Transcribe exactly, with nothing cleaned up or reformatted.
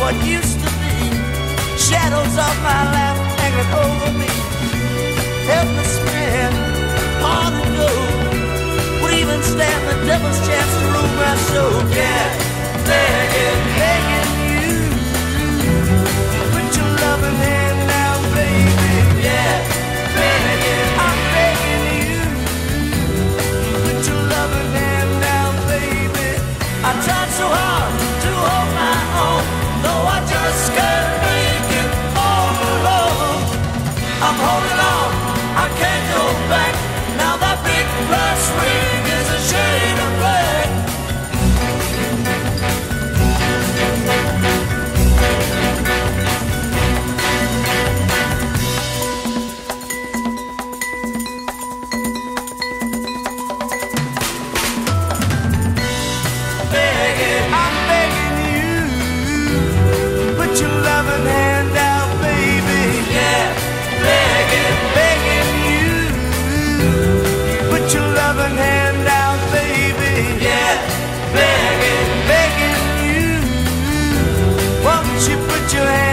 what used to be. Shadows of my life hanging over me. Helpless man, hard to know. Would even stand the devil's chance to rule my soul. Yeah, begging, begging you. Put your loving hand down, baby. Yeah, begging, I'm begging you. Put your loving hand down, baby. I tried so hard to hold my own, though I just can't make it all alone. I'm holding on, I can't go back. Now that big brass ring is a shade of black. Begging, I'm begging you. Put your loving hand out, baby. Yeah, begging, begging you. Put your loving hand out, baby. Yeah, begging, begging you. Won't you put your hand